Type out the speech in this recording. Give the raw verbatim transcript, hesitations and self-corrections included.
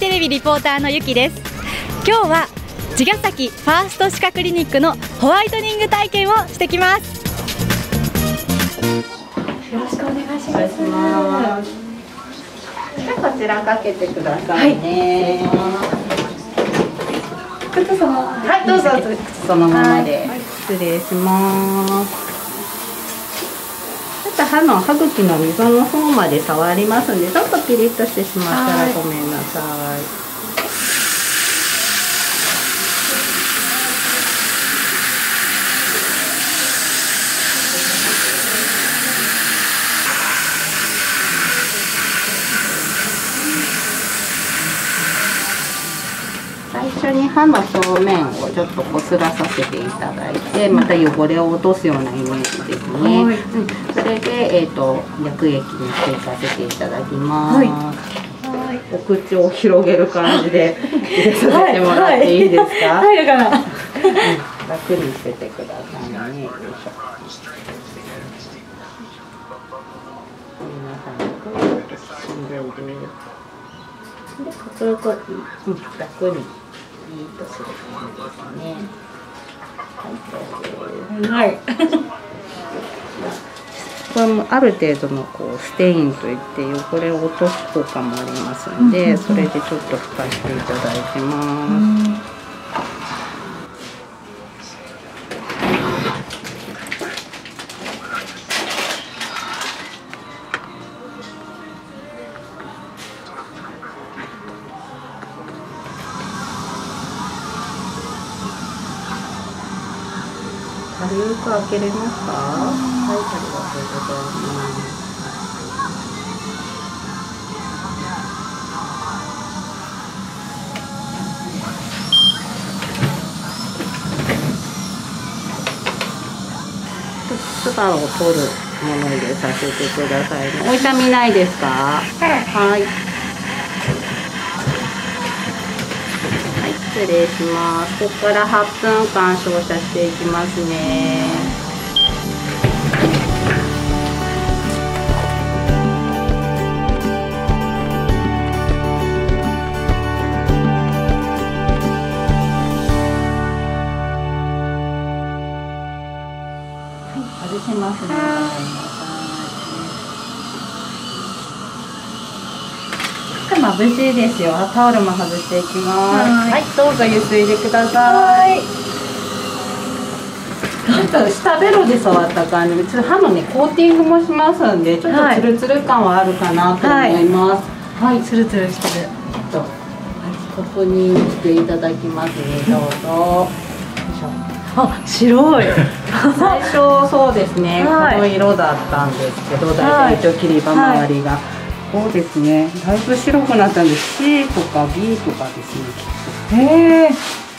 テレビリポーターのゆきです。今日は茅ヶ崎ファースト歯科クリニックのホワイトニング体験をしてきます。よろしくお願いします。 じゃあこちらかけてくださいね。 はい、靴そのままで。 はい、どうぞ靴そのままで。はい、失礼します。ちょっと歯の歯茎の溝の方まで触りますんで、ちょっとピリッとしてしまったらごめんなさい。最初に歯の表面をちょっとこすらさせていただいて、また汚れを落とすようなイメージですね。はい、うん、それで、えーと、薬液にしていかせていただきます。はいはい、お口を広げる感じで入れさせてもらっていいですか？ 入るかな？うん、 楽にしててくださいね。よいしょ。皆さん、こういうことしんどいです。で、こういうこと、うん、楽に。いいとする感じですね。はい、そうです。はい。これもある程度のこうステインといって汚れを落とす効果もありますので、それでちょっと拭かしていただいてます。軽く開けれますか？はい、ありがとうございます。唾を取るものを入れさせてくださいね。お痛みないですか？はい。失礼します。ここからはっぷんかん照射していきますね。はい、外しますね。眩しいですよ。タオルも外していきます。はい、どうぞゆすいでください。なんか下ベロで触った感じで、ちょっと歯のねコーティングもしますんで、ちょっとツルツル感はあるかなと思います。はい、はい、ツルツルしてる。ちょっと確認していただきますね。どうぞ。 あ、白い。 最初そうですね。はい、この色だったんですけど、大体一応切り歯周りが。はいはい、そうですね。だいぶ白くなったんです。C とか B とかですね。 へえ。